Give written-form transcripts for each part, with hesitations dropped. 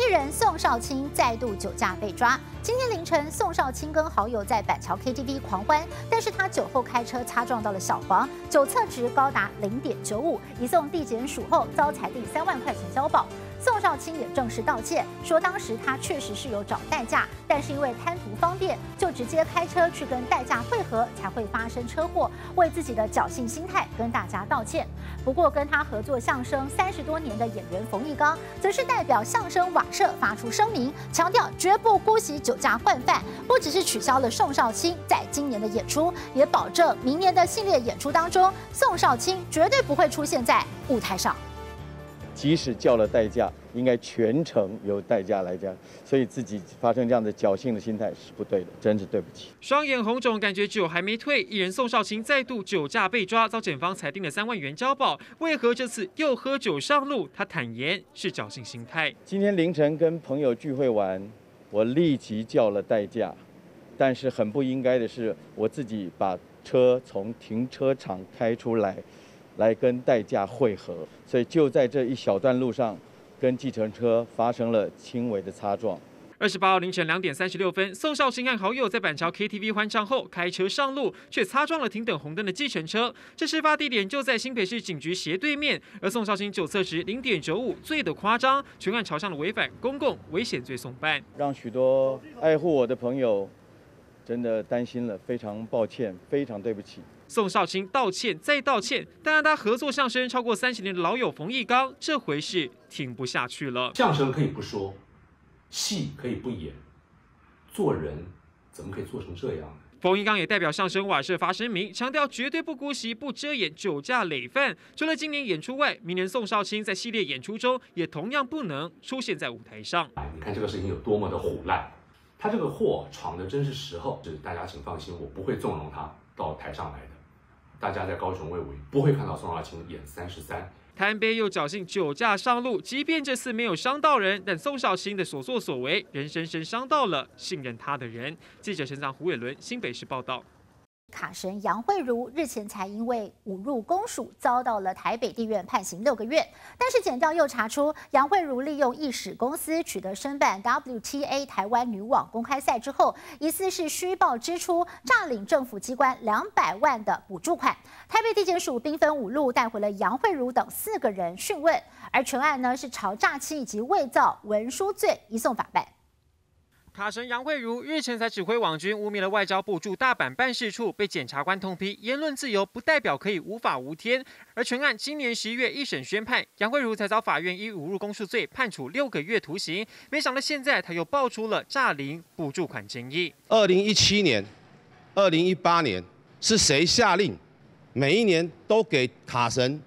艺人宋少卿再度酒驾被抓。今天凌晨，宋少卿跟好友在板桥 KTV 狂欢，但是他酒后开车擦撞到了小黄，酒测值高达0.95，移送地检署后遭裁定3万块钱交保。宋少卿也正式道歉，说当时他确实是有找代驾，但是因为贪图方便，就直接开车去跟代驾会合，才会发生车祸，为自己的侥幸心态跟大家道歉。不过跟他合作相声30多年的演员冯翊纲，则是代表相声瓦舍发出声明，强调绝不姑息酒驾惯犯，不只是取消了宋少卿在今年的演出，也保证明年的系列演出当中，宋少卿绝对不会出现在舞台上。 即使叫了代驾，应该全程由代驾来讲，所以自己发生这样的侥幸的心态是不对的，真是对不起。 双眼红肿，感觉酒还没退，艺人宋少卿再度酒驾被抓，遭检方裁定了3万元交保。为何这次又喝酒上路？他坦言是侥幸心态。 今天凌晨跟朋友聚会完，我立即叫了代驾，但是很不应该的是，我自己把车从停车场开出来跟代驾会合，所以就在这一小段路上，跟计程车发生了轻微的擦撞。 28号凌晨2点36分，宋少卿和好友在板桥 KTV 欢唱后开车上路，却擦撞了停等红灯的计程车。这事发地点就在新北市警局斜对面，而宋少卿酒测值0.95，醉得夸张，全案朝向了违反公共危险罪送办， 让许多爱护我的朋友真的担心了，非常抱歉，非常对不起。 宋少卿道歉再道歉，但和他合作相声超过30年的老友冯翊纲，这回是听不下去了。 相声可以不说，戏可以不演，做人怎么可以做成这样呢？ 冯翊纲也代表相声瓦舍发声明，强调绝对不姑息、不遮掩酒驾累犯。除了今年演出外，明年宋少卿在系列演出中也同样不能出现在舞台上。 你看这个事情有多么的唬烂，他这个祸闯的真是时候。大家请放心，我不会纵容他到台上来的。大家在高雄卫武营不会看到宋少卿演33。 台北又侥幸酒驾上路，即便这次没有伤到人，但宋少卿的所作所为，仍深深伤到了信任他的人。记者陈长、胡伟伦，新北市报道。 卡神杨慧茹日前才因为侮辱公署遭到了台北地院判刑6个月，但是检调又查出杨慧茹利用意使公司取得申办 WTA 台湾女网公开赛之后，疑似是虚报支出，诈领政府机关200万的补助款。台北地检署兵分5路带回了杨慧茹等4个人讯问，而全案呢是朝诈欺以及伪造文书罪移送法办。 卡神杨慧茹日前才指挥网军污蔑了外交部驻大阪办事处，被检察官痛批言论自由不代表可以无法无天。而全案今年11月一审宣判，杨慧茹才遭法院依侮辱公诉罪判处6个月徒刑。没想到现在他又爆出了诈领补助款争议。 2017年、2018年是谁下令每一年都给卡神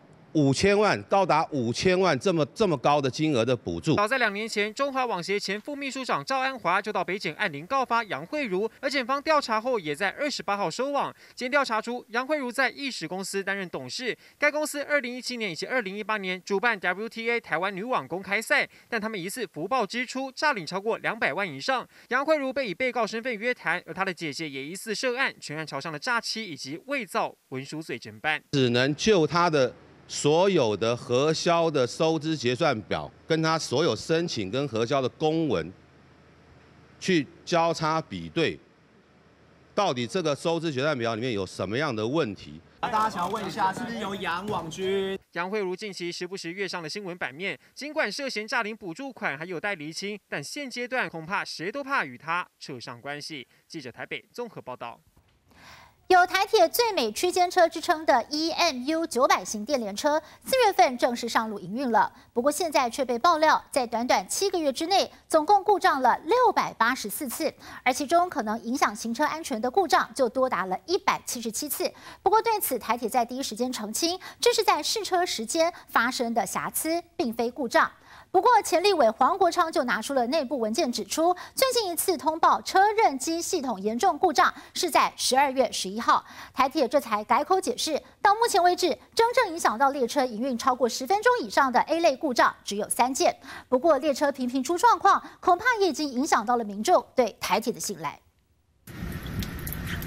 5000万，高达5000万这么高的金额的补助。 早在2年前，中华网协前副秘书长赵安华就到北检按铃告发杨慧茹，而检方调查后也在28号收网。检调查出杨慧茹在意使公司担任董事，该公司2017年以及2018年主办 WTA 台湾女网公开赛，但他们疑似福报支出，诈领超过200万以上。杨慧茹被以被告身份约谈，而她的姐姐也疑似涉案，全案朝向了诈欺以及伪造文书罪侦办。 只能就他的所有的核销的收支结算表，跟他所有申请跟核销的公文去交叉比对，到底这个收支结算表里面有什么样的问题？ 大家想要问一下，是不是有杨网军？ 杨慧茹近期时不时跃上了新闻版面，尽管涉嫌诈领补助款还有待厘清，但现阶段恐怕谁都怕与他扯上关系。记者台北综合报道。 有台铁最美区间车之称的 EMU 900型电联车，4月份正式上路营运了。不过现在却被爆料，在短短7个月之内，总共故障了684次，而其中可能影响行车安全的故障就多达了177次。不过对此，台铁在第一时间澄清，这是在试车时间发生的瑕疵，并非故障。不过，前立委黄国昌就拿出了内部文件，指出最近一次通报车任机系统严重故障是在12月11号，台铁这才改口解释，到目前为止，真正影响到列车营运超过10分钟以上的 A 类故障只有3件。不过，列车频频出状况，恐怕也已经影响到了民众对台铁的信赖。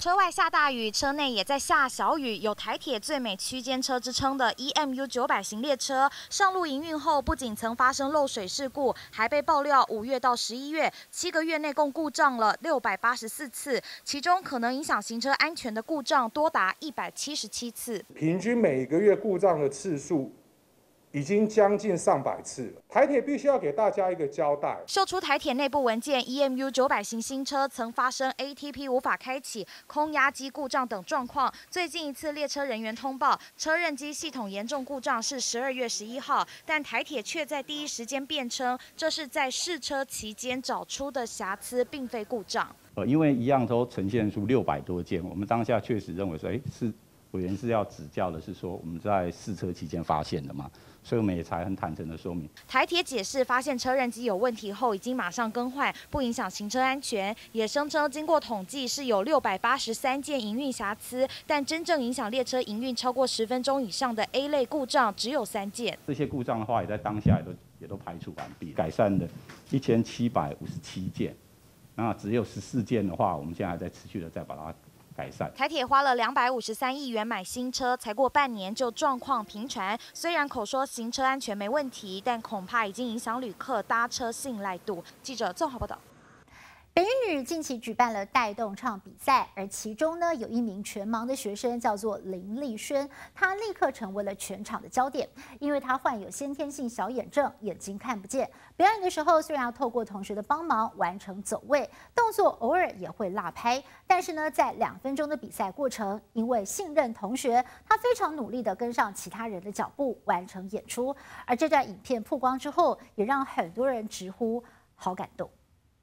车外下大雨，车内也在下小雨。有台铁最美区间车之称的 EMU 900型列车上路营运后，不仅曾发生漏水事故，还被爆料5月到11月7个月内共故障了684次，其中可能影响行车安全的故障多达177次， 平均每个月故障的次数已经将近上百次了，台铁必须要给大家一个交代。 秀出台铁内部文件 ，EMU 900型新车曾发生 ATP 无法开启、空压机故障等状况。最近一次列车人员通报车任机系统严重故障是12月11号，但台铁却在第一时间辩称，这是在试车期间找出的瑕疵，并非故障。 因为一样都呈现出600多件，我们当下确实认为说，是委员是要指教的是说我们在试车期间发现的嘛。所以我们也才很坦诚的说明。 台铁解释，发现车任机有问题后，已经马上更换，不影响行车安全。也声称，经过统计是有683件营运瑕疵，但真正影响列车营运超过10分钟以上的 A 类故障只有3件。 这些故障的话，也在当下也都排除完毕，改善的1757件，那只有14件的话，我们现在还在持续的在把它改善。 台铁花了253亿元买新车，才过半年就状况频传。虽然口说行车安全没问题，但恐怕已经影响旅客搭车信赖度。记者综合报道。 北一女近期举办了带动唱比赛，而其中呢有一名全盲的学生叫做林丽轩，她立刻成为了全场的焦点，因为她患有先天性小眼症，眼睛看不见。表演的时候虽然要透过同学的帮忙完成走位，动作偶尔也会落拍，但是呢在2分钟的比赛过程，因为信任同学，她非常努力地跟上其他人的脚步完成演出。而这段影片曝光之后，也让很多人直呼好感动。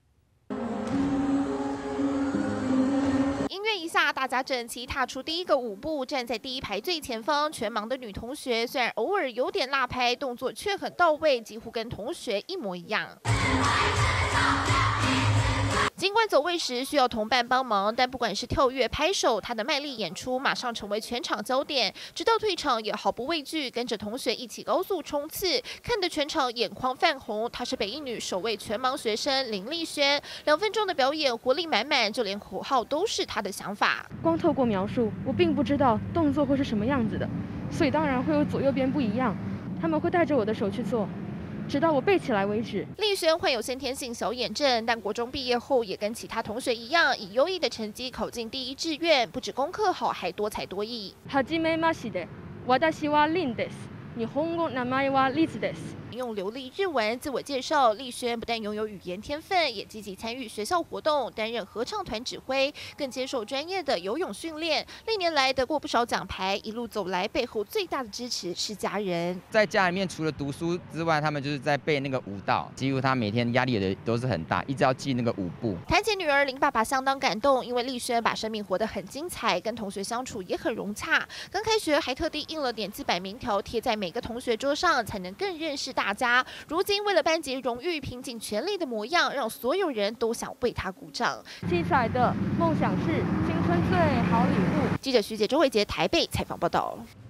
音乐一下，大家整齐踏出第一个舞步，站在第一排最前方。全盲的女同学虽然偶尔有点落拍，动作却很到位，几乎跟同学一模一样。尽管走位时需要同伴帮忙，但不管是跳跃、拍手，她的卖力演出马上成为全场焦点。直到退场也毫不畏惧，跟着同学一起高速冲刺，看得全场眼眶泛红。她是北一女首位全盲学生林丽轩，2分钟的表演活力满满，就连口号都是她的想法。 光透过描述，我并不知道动作会是什么样子的，所以当然会有左右边不一样。他们会带着我的手去做，直到我背起来为止。 丽轩患有先天性小眼症，但国中毕业后也跟其他同学一样，以优异的成绩考进第1志愿，不止功課好，还多才多艺。 はじめまして、私はリンです。日本語名前はリツです。 用流利日文自我介绍，丽轩不但拥有语言天分，也积极参与学校活动，担任合唱团指挥，更接受专业的游泳训练。历年来得过不少奖牌，一路走来，背后最大的支持是家人。 在家里面除了读书之外，他们就是在背那个舞蹈，几乎他每天压力都是很大，一直要记那个舞步。 谈起女儿林爸爸相当感动，因为丽轩把生命活得很精彩，跟同学相处也很融洽。刚开学还特地印了点字版名条贴在每个同学桌上，才能更认识大家。如今为了班级荣誉，拼尽全力的模样，让所有人都想为他鼓掌。 七彩的梦想是青春最好礼物。 记者徐姐、周伟杰台北采访报道。